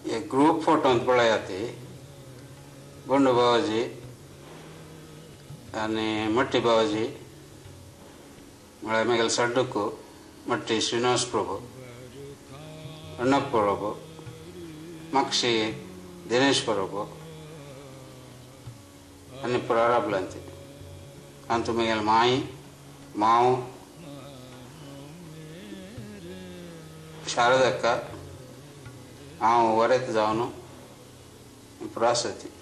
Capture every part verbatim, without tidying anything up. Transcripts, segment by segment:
ये group photo ಅಂತ पळयाती गुंडू बाबाजी आणि मट्टी बाबाजी मला मेगल सड्डुकू मट्टी श्रीनिवास प्रभु अण्णप्ಪ प्रभु मक्षी दिनेश प्रभु अन्नी प्रारब्धंती अंतु मेगल माई माव शारदक्क हांव वरेत जावन पुरासती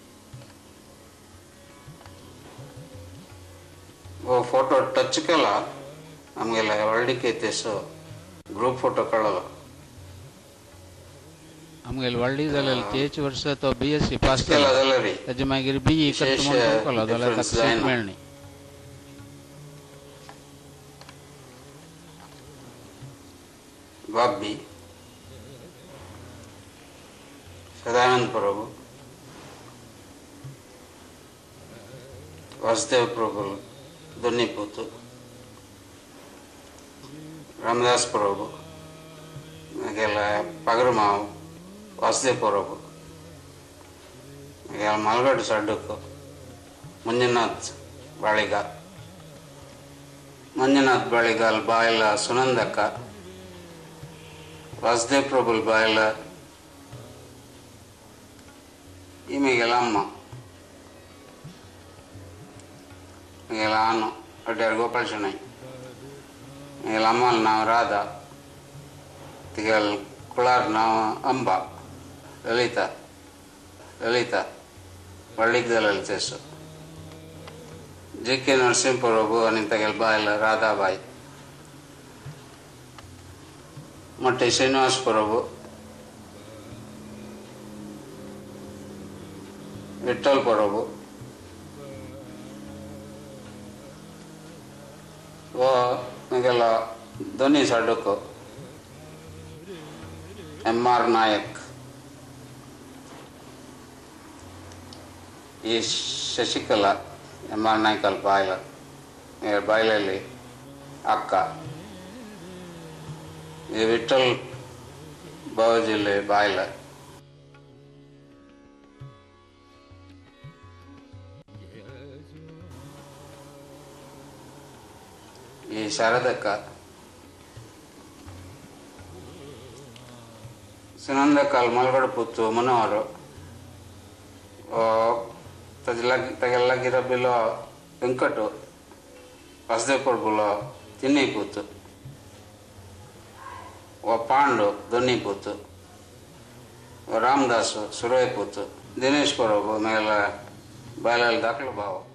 वो फोटो टच केला नमಗೆಲ್ಲ वर्ल्डिके तेसो ग्रुप फोटो कळला आमगे वर्ल्डी जालेल तेच वर्ष तो बीएससी पास केला जालेरी तेजे मागीर बीई करता म्हणून कळला जाल्यार ताका सीट मेळ्ळी बाबी सदानंद प्रभु वासुदेव प्रभु दोन्नीपूतु रामदास प्रभु मागेल पगरमाव वासुदेव प्रभु मागेल मलगड सड्डुकु मंजुनाथ बाळिग मंजुनाथ बाळिगाल बायಲ सुनंदक्क वासुदेव प्रभु बायಲ ಈಮೆಗೆಲ್ಲ ಅಮ್ಮ ಈಗೆಲ್ಲ ಅನ್ನು ಅಡ್ಡಾರು ಗೋಪಾಲ ಶೆಣೈ ಈಗೆಲ್ಲ ಅಮ್ಮಲ್ಲಿ ನಾವು ರಾಧಾ ತಿಗಲ್ ಕುಳಾರ್ ನಾವು ಅಂಬ ಲಲಿತಾ ಲಲಿತಾ ಬಳ್ಳಿಗ್ದ ಲಲಿತೇಶು ಜಿ ಕೆ ನರಸಿಂಹ ಪ್ರಭು ಅನಿಂತಗೆಲ್ ಬಾಯಲ್ಲ ರಾಧಾಬಾಯಿ ಮಟ್ಟೆ ಶ್ರೀನಿವಾಸ ಪ್ರಭು विठ्ठल प्रभु वो मेगेला धोनी सड्डुकु एम आर नायक ಈ ಶಶಿಕಲಾ ಎಂ ಆರ್ ನಾಯ್ಕಲ್ ಬಾಯ್ಲ ಬಾಯ್ಲಲ್ಲಿ ಅಕ್ಕ ಈ ವಿಠ್ಠಲ್ ಬಾವಾಜಿಲ್ಲಿ ಬಾಯ್ಲ ಈ ಶಾರದಕ್ಕ ಸುನಂದಕ್ಕಲ್ ಮಲ್ಗಡ ಪುತ್ತು ಮನೋಹರು ತಗೆಲ್ಲ ಗಿರಬಿలో వెంకటు వాసుదేవ ప్రభులో తిన్ని పూతు ఓ పాండు దొన్ని పూతు ఓ రామదాసు సురయ్య పూతు దినేష్ ప్రభు మేల బాయల దాఖలు బావ